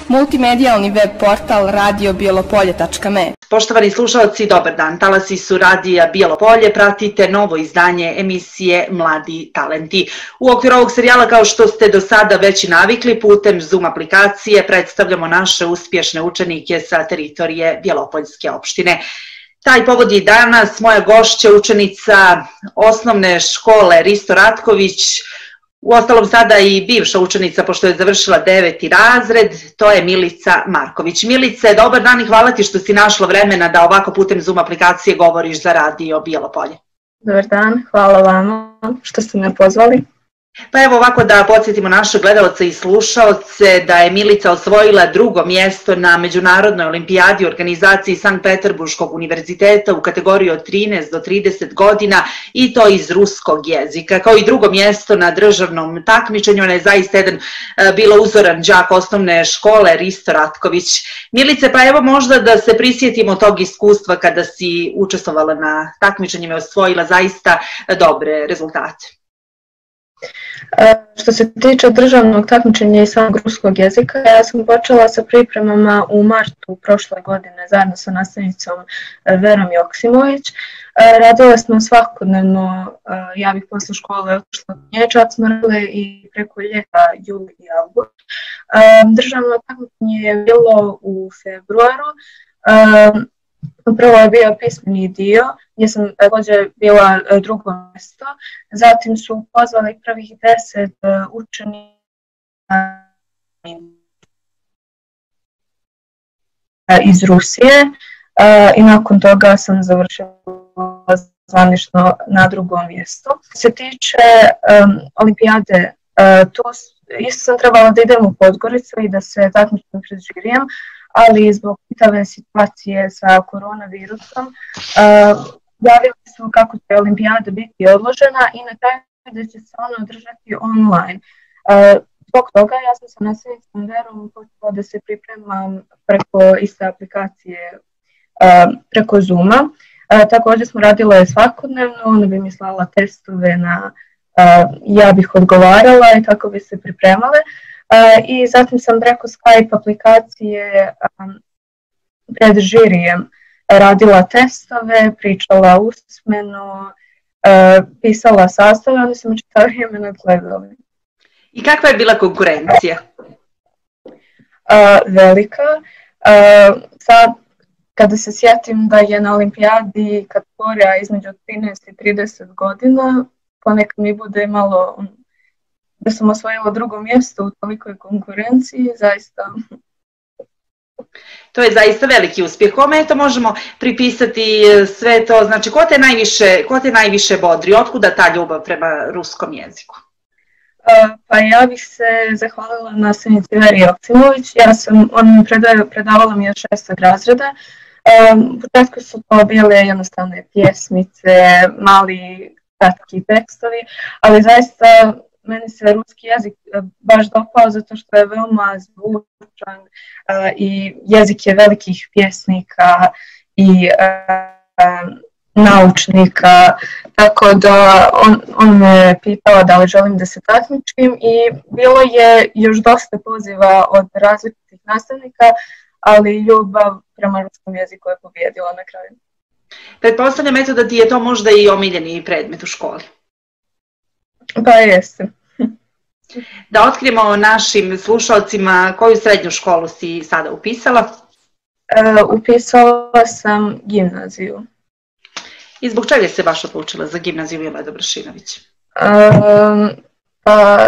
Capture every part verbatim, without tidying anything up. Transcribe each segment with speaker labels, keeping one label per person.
Speaker 1: multimedijalni web portal radio bijelopolje tačka me.
Speaker 2: Poštovani slušalci, dobar dan. Talasi su radija Bijelo Polje, pratite novo izdanje emisije Mladi talenti. U okviru ovog serijala, kao što ste do sada već i navikli, putem Zoom aplikacije predstavljamo naše uspješne učenike sa teritorije Bjelopoljske opštine. Taj povod je danas moja gošća, učenica osnovne škole Risto Ratković, uostalom sada i bivša učenica pošto je završila deveti razred, to je Milica Marković. Milice, dobar dan i hvala ti što si našla vremena da ovako putem Zoom aplikacije govoriš za radio Bijelo Polje.
Speaker 3: Dobar dan, hvala vama što ste me pozvali.
Speaker 2: Pa evo ovako da podsjetimo naše gledalce i slušalce da je Milica osvojila drugo mjesto na Međunarodnoj olimpijadi u organizaciji Sankt Peterburškog univerziteta u kategoriji od trinaest do trideset godina i to iz ruskog jezika. Kao i drugo mjesto na državnom takmičenju, ona je zaista jedan bila uzoran đak osnovne škole Risto Ratković. Milice, pa evo možda da se prisjetimo tog iskustva kada si učestvovala na takmičenjima i osvojila zaista dobre rezultate.
Speaker 3: Što se tiče državnog takmičenja i samog ruskog jezika, ja sam počela sa pripremama u martu prošle godine zajedno sa nastavnicom Verom Joksimović. Radile smo svakodnevno, ja bih posle škole otišla od nje, čak smo radile i preko ljeta, juli i avgust. Državno takmičenje je bilo u februaru. Prvo je bio pismeni dio, gdje sam također bila drugo mjesto. Zatim su pozvali prvih deset učenika iz Rusije i nakon toga sam završila zvanično na drugom mjestu. Što se tiče um, olimpijade, uh, tu isto sam trebala da idem u Podgoricu i da se takmičim pred žirijem, ali zbog pitave situacije sa koronavirusom uh, javili su kako će olimpijada biti odložena i na taj da će se ona održati online. Uh, zbog toga ja sam sa nastavnicom Verom počela da se pripremam preko iste aplikacije, uh, preko Zooma. Uh, također smo radile svakodnevno, ona bi mi slala testove na uh, ja bih odgovarala i tako bi se pripremale. Uh, I zatim sam preko Skype aplikacije um, pred žirijem radila testove, pričala usmeno, uh, pisala sastave, oni su me čitavo vrijeme nadgledali.
Speaker 2: I kakva je bila konkurencija?
Speaker 3: Uh, velika. Uh, sad, kada se sjetim da je na olimpijadi kategorija između trinaest i trideset godina, ponekad mi bude malo da sam osvojila drugo mjesto u tolikoj konkurenciji, zaista.
Speaker 2: To je zaista veliki uspjeh. Kome to možemo pripisati sve to? Znači, ko te najviše, ko te najviše bodri? Otkuda ta ljubav prema ruskom jeziku?
Speaker 3: Uh, pa ja bih se zahvalila nastavnici Veri Joksimović. Ja sam, on predavala, predavala mi od šestog razreda. Um, u početku su to bile jednostavne pjesmice, mali kratki tekstovi, ali zaista meni se ruski jezik baš dopao zato što je veoma zvučan uh, i jezik je velikih pjesnika i uh, naučnika, tako da on, on me pitao da li želim da se takmičim i bilo je još dosta poziva od različitih nastavnika, ali ljubav prema ruskom jeziku je pobjedila na kraju.
Speaker 2: Pretpostavljam eto da ti je to možda i omiljeni predmet u školi.
Speaker 3: Pa jeste.
Speaker 2: Da otkrijemo našim slušalcima koju srednju školu si sada upisala?
Speaker 3: Uh, upisala sam gimnaziju.
Speaker 2: I zbog čega si baš odlučila za gimnaziju Mileta Bršinović?
Speaker 3: Um, pa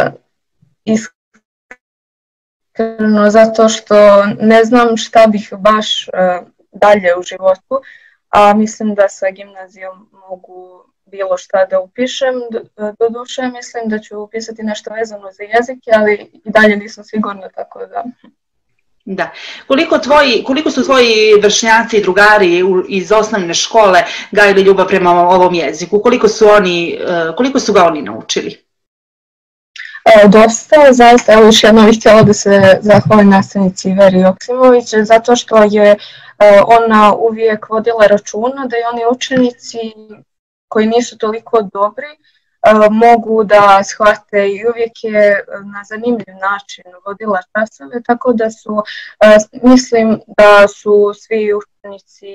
Speaker 3: iskreno zato što ne znam šta bih baš uh, dalje u životu, a mislim da sa gimnazijom mogu bilo šta da upišem. Do duše mislim da ću upisati nešto vezano za jezike, ali i dalje nisam sigurna, tako da...
Speaker 2: Da. Koliko, tvoji, koliko su tvoji vršnjaci i drugari iz osnovne škole gajili ljubav prema ovom jeziku? Koliko su, oni, koliko su ga oni naučili?
Speaker 3: E, dosta, zaista. Evo još jednom bih htjela da se zahvalim nastavnici Veri Joksimović, zato što je ona uvijek vodila računa da i oni učenici koji nisu toliko dobri, mogu da shvate i uvijek je na zanimljiv način vodila časove, tako da su, mislim da su svi učenici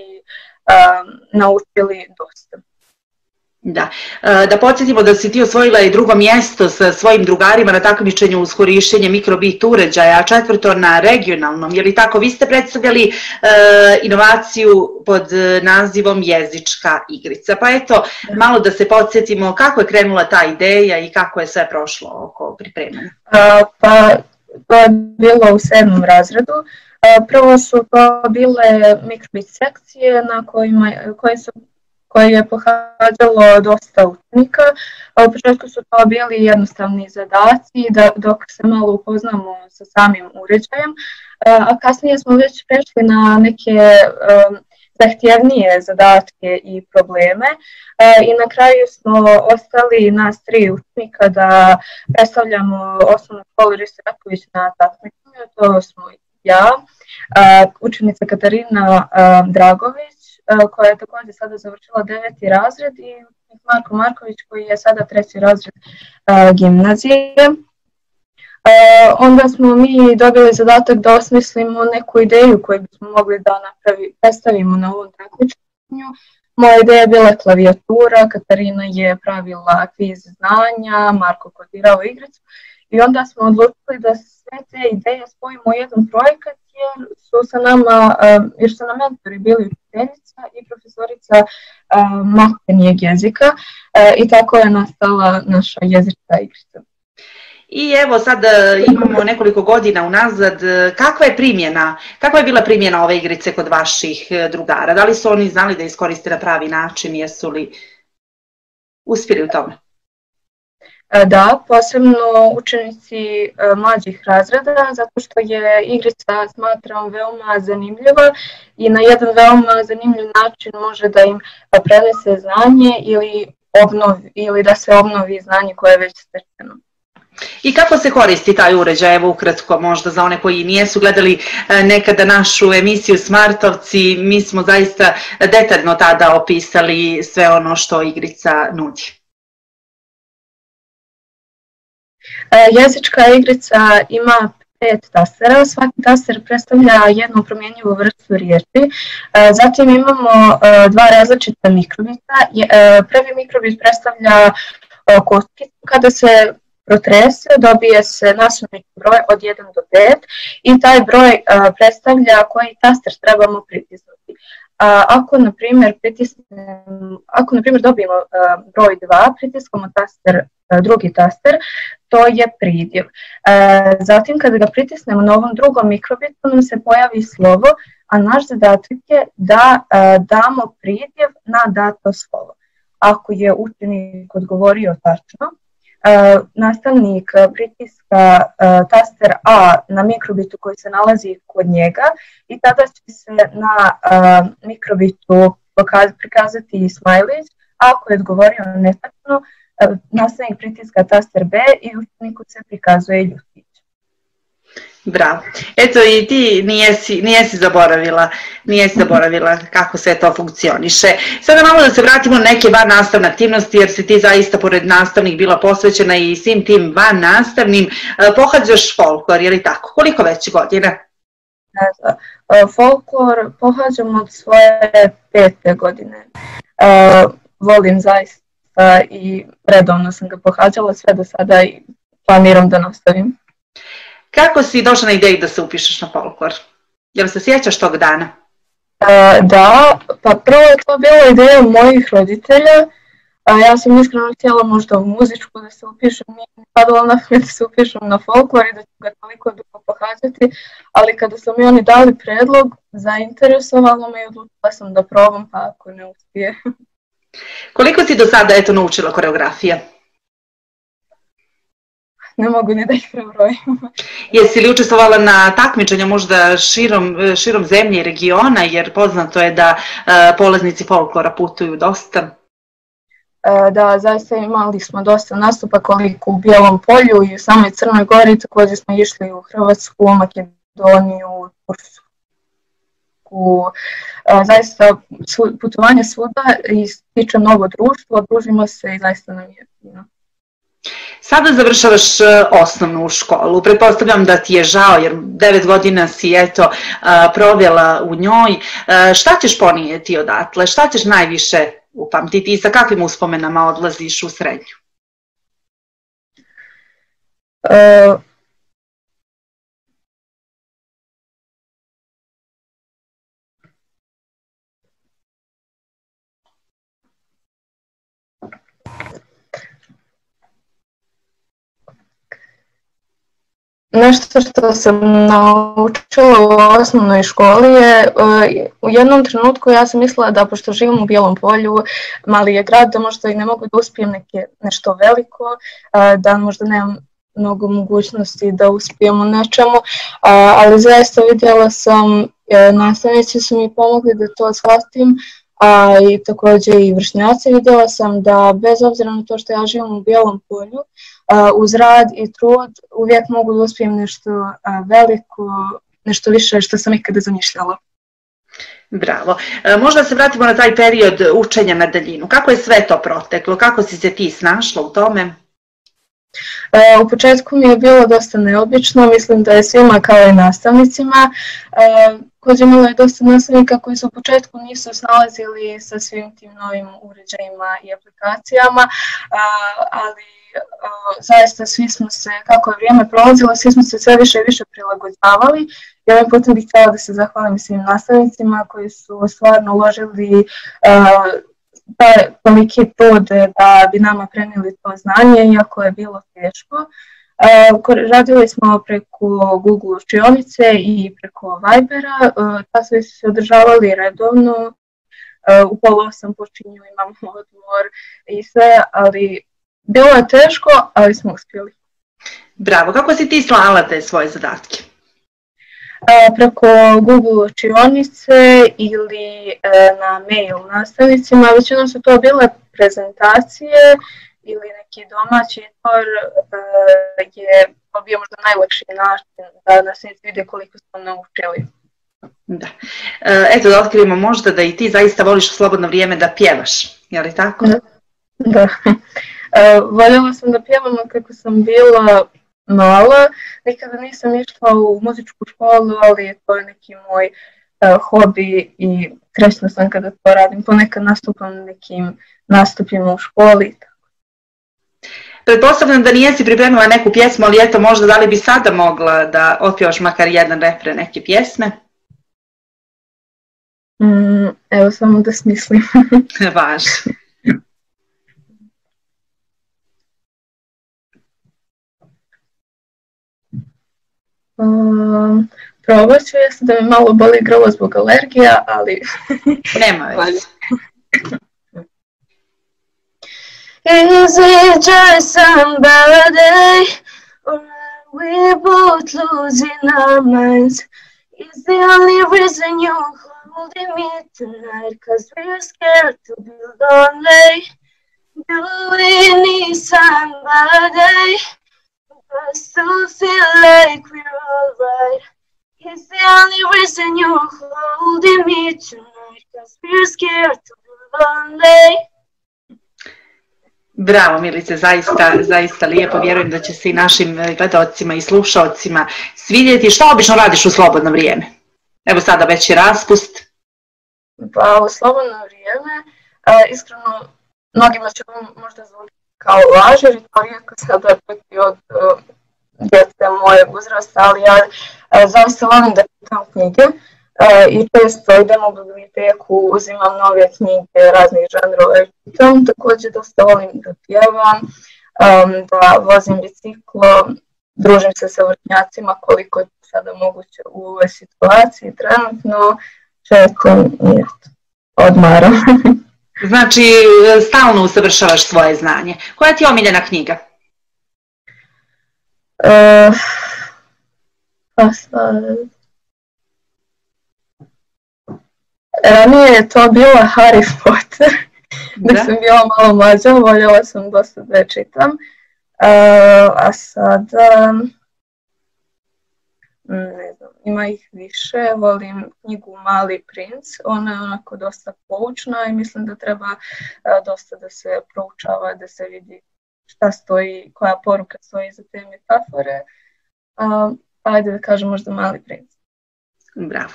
Speaker 3: naučili dosta.
Speaker 2: Da. Da podsjetimo da si ti osvojila i drugo mjesto sa svojim drugarima na takmičenju uz korištenje mikrobit uređaja, a četvrto na regionalnom. Je li tako? Vi ste predstavljali inovaciju pod nazivom jezička igrica. Pa eto, malo da se podsjetimo kako je krenula ta ideja i kako je sve prošlo oko pripremanja.
Speaker 3: Pa to je bilo u sedmom razredu. Prvo su to bile mikrobit sekcije na kojima, koje su koje je pohađalo dosta učenika. U početku su to bili jednostavni zadaci da, dok se malo upoznamo sa samim uređajem, a kasnije smo već prešli na neke um, zahtjevnije zadatke i probleme i na kraju smo ostali nas tri učenika da predstavljamo osnovnu školu Risto Ratković na takmičenju. To smo ja, učenica Katarina Dragović, koja je također sada završila deveti razred, i Marko Marković koji je sada treći razred uh, gimnazije. Uh, onda smo mi dobili zadatak da osmislimo neku ideju koju bismo mogli da napravi, predstavimo na ovom takmičenju. Moja ideja je bila klavijatura, Katarina je pravila kviz znanja, Marko kodirao igricu, i onda smo odlučili da sve te ideje spojimo u jedan projekat, jer su sa nama, jer su nam mentori bili učiteljica i profesorica maternjeg jezika, i tako je nastala naša jezička igrica.
Speaker 2: I evo sad imamo nekoliko godina unazad, kakva je primjena, kakva je bila primjena ove igrice kod vaših drugara? Da li su oni znali da iskoriste na pravi način, jesu li uspjeli u tome?
Speaker 3: Da, posebno učenici mlađih razreda, zato što je igrica, smatram, veoma zanimljiva i na jedan veoma zanimljiv način može da im prenese znanje ili, obnovi, ili da se obnovi znanje koje je već stečeno.
Speaker 2: I kako se koristi taj uređaj? Evo ukratko, možda za one koji nijesu gledali nekada našu emisiju Smartovci, mi smo zaista detaljno tada opisali sve ono što igrica nudi.
Speaker 3: Jezička igrica ima pet tastera, svaki taster predstavlja jednu promjenjivu vrstu riječi. Zatim imamo dva različita mikrobita. Prvi mikrobit predstavlja kockicu, kada se protrese dobije se nasumični broj od jedan do pet i taj broj predstavlja koji taster trebamo pritisnuti. Ako na primjer, ako na primjer dobijemo broj dva, pritiskamo taster, drugi taster, to je pridjev. Zatim kada ga pritisnemo na ovom drugom mikrobitu nam se pojavi slovo, a naš zadatak je da damo pridjev na dato slovo. Ako je učenik odgovorio tačno, nastavnik pritiska taster A na mikrobitu koji se nalazi kod njega i tada će se na mikrobitu prikazati smajlić. Ako je odgovorio netačno, nastavnik pritiska taster B i učeniku se prikazuje ljutić.
Speaker 2: Bravo. Eto i ti nijesi, nijesi zaboravila, nijesi zaboravila kako sve to funkcioniše. Sada malo da se vratimo na neke van nastavne aktivnosti, jer si ti zaista pored nastavnih bila posvećena i svim tim van nastavnim. Pohađaš folklor, je li tako? Koliko već godina?
Speaker 3: Folklor pohađam od svoje pete godine. Volim zaista i redovno sam ga pohađala sve do sada i planiram da nastavim.
Speaker 2: Kako si došla na ideju da se upišeš na folklor? Jel se sjećaš tog dana?
Speaker 3: E, da, pa prvo je to bila ideja mojih roditelja. A ja sam iskreno htjela možda u muzičku da se upišem, nije mi padalo na pamet da se upišem na folklor i da ću ga toliko dugo pohađati, ali kada su mi oni dali predlog, zainteresovalo me i odlučila sam da probam, pa ako ne uspije.
Speaker 2: Koliko si do sada eto naučila koreografije?
Speaker 3: Ne mogu ni da ih prebrojim.
Speaker 2: Jesi li učestvovala na takmičenju možda širom, širom zemlje i regiona, jer poznato je da uh, polaznici folklora putuju dosta?
Speaker 3: Uh, da, zaista imali smo dosta nastupa, koliko u Bijelom Polju i u samoj Crnoj Gori, također smo išli u Hrvatsku, Makedoniju, Tursku. Uh, zaista putovanje svuda i stiče novo društvo, družimo se i zaista nam je fino.
Speaker 2: Sada završavaš osnovnu školu. Pretpostavljam da ti je žao jer devet godina si eto provela u njoj. Šta ćeš ponijeti odatle? Šta ćeš najviše upamtiti i sa kakvim uspomenama odlaziš u srednju?
Speaker 3: Uh... Nešto što sam naučila u osnovnoj školi je, u jednom trenutku ja sam mislila da pošto živim u Bijelom Polju, mali je grad, da možda i ne mogu da uspijem neke, nešto veliko, da možda nemam mnogo mogućnosti da uspijem u nečemu, ali zaista vidjela sam, nastavnici su mi pomogli da to shvatim, a i također i vršnjaci. Vidjela sam da bez obzira na to što ja živim u Bijelom Polju, uz rad i trud uvijek mogu da uspijem nešto veliko, nešto više što sam ikada zamišljala.
Speaker 2: Bravo. Možda se vratimo na taj period učenja na daljinu. Kako je sve to proteklo? Kako si se ti snašla u tome?
Speaker 3: U početku mi je bilo dosta neobično, mislim da je svima kao i nastavnicima. Također imalo je dosta nastavnika koji su u početku nisu snalazili sa svim tim novim uređajima i aplikacijama, ali zaista svi smo se, kako je vrijeme prolazilo, svi smo se sve više i više prilagođavali. I ovim putem bih htjela da se zahvalim svim nastavnicima koji su stvarno uložili toliki trud da bi nama prenijeli to znanje, iako je bilo teško. Radili smo preko Google učionice i preko Vibera, ta sve su se održavali redovno, u pola osam počinju, imamo odmor i sve, ali bilo je teško, ali smo uspjeli.
Speaker 2: Bravo, kako si ti slala te svoje zadatke?
Speaker 3: Preko Google učionice ili na mail nastavnicima, većinom su to bile prezentacije ili neki domaći izbor je bio možda najlakši način da nastavnici vide koliko smo naučili.
Speaker 2: Da. Eto da otkrivamo možda da i ti zaista voliš u slobodno vrijeme da pjevaš, je li tako?
Speaker 3: Da. Da. Voljela sam da pjevam kako sam bila mala, nikada nisam išla u muzičku školu, ali to je neki moj uh, hobi i srećna sam kada to radim. Ponekad nastupam na nekim nastupima u školi.
Speaker 2: Pretpostavljam da nijesi pripremila neku pjesmu, ali eto možda da li bi sada mogla da otpjevaš makar jedan refren neke pjesme?
Speaker 3: Mm, evo samo da smislim.
Speaker 2: Važi.
Speaker 3: Um, probat ću, jeste da mi malo boli grlo zbog alergija, ali...
Speaker 2: Nema veze.
Speaker 3: Is it just somebody, or are we both losing our minds? Is the only reason you're holding me tonight, cause we're scared to be lonely? Do we need somebody? I still feel like we're alright. It's the only reason you're holding me tonight, cause we're scared to be lonely.
Speaker 2: Bravo Milice, zaista, zaista lijepo, vjerujem da će se i našim gledalcima i slušalcima svidjeti. Šta obično radiš u slobodno vrijeme? Evo sada već je raspust.
Speaker 3: Pa u slobodno vrijeme, a, iskreno, mnogima će možda zvuči kao laž, jer to rijetko sada čuti od uh, djece mojeg uzrasta, ali ja uh, zaista volim da čitam knjige uh, i često idem u biblioteku, uzimam nove knjige raznih žanrova i čitam. Također dosta volim da pjevam, um, da vozim biciklo, družim se sa vršnjacima koliko je sada moguće u ovoj situaciji trenutno, četam i odmaram.
Speaker 2: Znači, stalno usavršavaš svoje znanje. Koja ti je omiljena knjiga?
Speaker 3: Uh, pa sad... Ranije je to bila Harry Potter. Dok sam bila malo mlađa, voljela sam dosta da je čitam. Uh, a sada... Ne znam, ima ih više, volim knjigu Mali princ, ona je onako dosta poučna i mislim da treba a, dosta da se proučava, da se vidi šta stoji, koja poruka stoji za te metafore. A, ajde da kažem možda mali predstav.
Speaker 2: Bravo.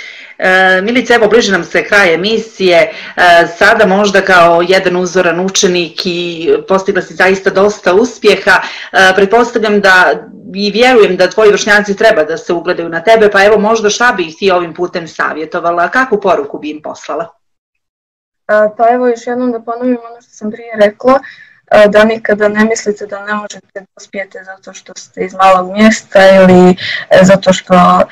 Speaker 2: E, Milice, evo bliži nam se kraj emisije, e, sada možda kao jedan uzoran učenik i postigla si zaista dosta uspjeha, e, pretpostavljam da i vjerujem da tvoji vršnjaci treba da se ugledaju na tebe, pa evo možda šta bi ih ti ovim putem savjetovala, kakvu poruku bi im poslala?
Speaker 3: E, pa evo još jednom da ponovim ono što sam prije rekla, da nikada ne mislite da ne možete da uspijete zato što ste iz malog mjesta ili zato što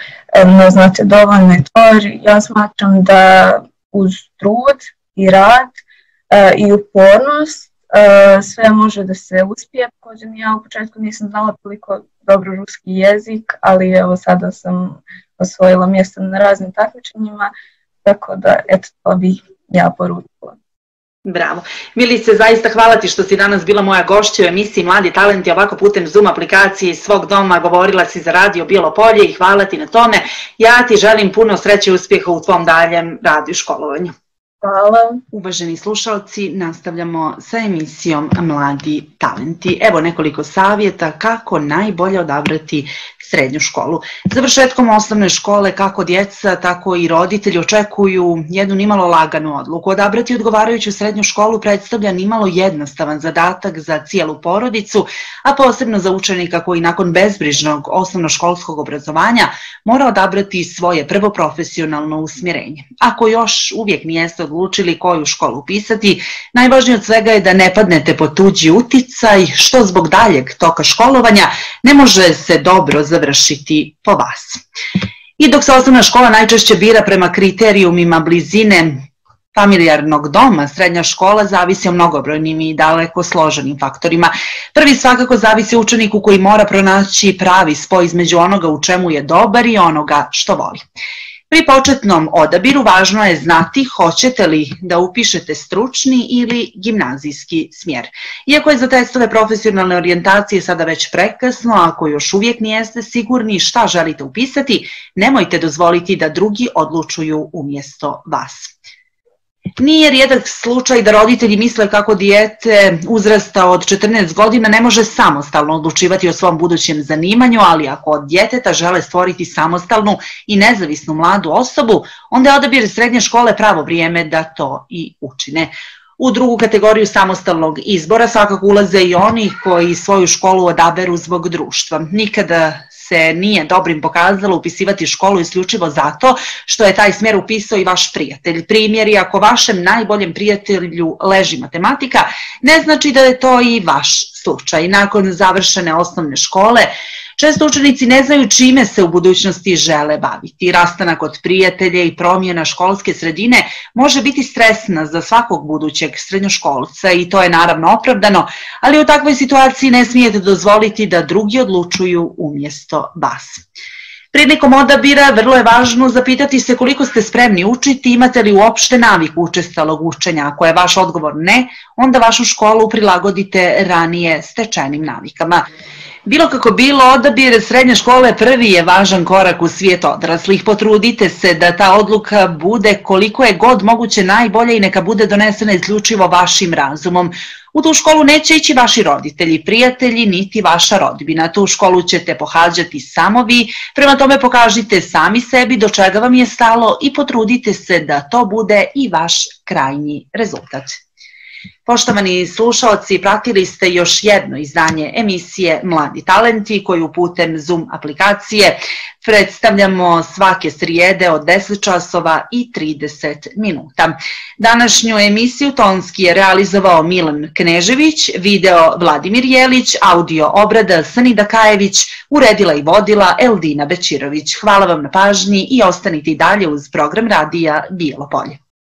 Speaker 3: ne znate dovoljno i to. Ja smatram da uz trud i rad i upornost sve može da se uspije. Također ja u početku nisam znala toliko dobro ruski jezik, ali evo sada sam osvojila mjesto na raznim takmičenjima, tako da eto to bih ja poručila.
Speaker 2: Bravo. Milice, zaista hvala ti što si danas bila moja gošća u emisiji Mladi talenti, ovako putem Zoom aplikacije iz svog doma, govorila si za Radio Bijelo Polje i hvala ti na tome. Ja ti želim puno sreće i uspjeha u tvom daljem radu i školovanju.
Speaker 3: Hvala.
Speaker 2: Uvaženi slušalci, nastavljamo sa emisijom Mladi talenti. Evo nekoliko savjeta kako najbolje odabrati srednju školu. Završetkom osnovne škole kako djeca, tako i roditelji očekuju jednu nimalo laganu odluku. Odabrati odgovarajuću srednju školu predstavlja nimalo jednostavan zadatak za cijelu porodicu, a posebno za učenika koji nakon bezbrižnog osnovnoškolskog obrazovanja mora odabrati svoje prvo profesionalno usmjerenje. Ako još uvijek niste odlučili koju školu upisati, najvažnije od svega je da ne padnete pod tuđi uticaj, što zbog daljeg toka školovanja ne može se dobro završiti po vas. I dok se osnovna škola najčešće bira prema kriterijumima blizine familijarnog doma, srednja škola zavisi o mnogobrojnim i daleko složenim faktorima. Prvi svakako zavisi o učeniku koji mora pronaći pravi spoj između onoga u čemu je dobar i onoga što voli. Pri početnom odabiru važno je znati hoćete li da upišete stručni ili gimnazijski smjer. Iako je za testove profesionalne orijentacije sada već prekasno, ako još uvijek niste sigurni šta želite upisati, nemojte dozvoliti da drugi odlučuju umjesto vas. Nije rijedak slučaj da roditelji misle kako dijete uzrasta od četrnaest godina ne može samostalno odlučivati o svom budućem zanimanju, ali ako od djeteta žele stvoriti samostalnu i nezavisnu mladu osobu, onda je odabir srednje škole pravo vrijeme da to i učine. U drugu kategoriju samostalnog izbora svakako ulaze i oni koji svoju školu odaberu zbog društva. Nikada se nije dobrim pokazalo upisivati školu isključivo zato što je taj smjer upisao i vaš prijatelj. Primjeri, ako vašem najboljem prijatelju leži matematika, ne znači da je to i vaš slučaj. Nakon završene osnovne škole, često učenici ne znaju čime se u budućnosti žele baviti. Rastanak od prijatelja i promjena školske sredine može biti stresna za svakog budućeg srednjoškolca i to je naravno opravdano, ali u takvoj situaciji ne smijete dozvoliti da drugi odlučuju umjesto vas. Prilikom odabira vrlo je važno zapitati se koliko ste spremni učiti, imate li uopšte naviku učestalog učenja. Ako je vaš odgovor ne, onda vašu školu prilagodite ranije stečenim navikama. Bilo kako bilo, odabir srednje škole prvi je važan korak u svijet odraslih. Potrudite se da ta odluka bude koliko je god moguće najbolja i neka bude donesena isključivo vašim razumom. U tu školu neće ići vaši roditelji, prijatelji, niti vaša rodbina. Tu školu ćete pohađati samo vi, prema tome pokažite sami sebi do čega vam je stalo i potrudite se da to bude i vaš krajnji rezultat. Poštovani slušalci, pratili ste još jedno izdanje emisije Mladi talenti koju putem Zoom aplikacije predstavljamo svake srijede od deset časova i trideset minuta. Današnju emisiju tonski je realizovao Milan Knežević, video Vladimir Jelić, audio obrada Sanida Kajević, uredila i vodila Eldina Bečirović. Hvala vam na pažnji i ostanite i dalje uz program radija Bijelo Polje.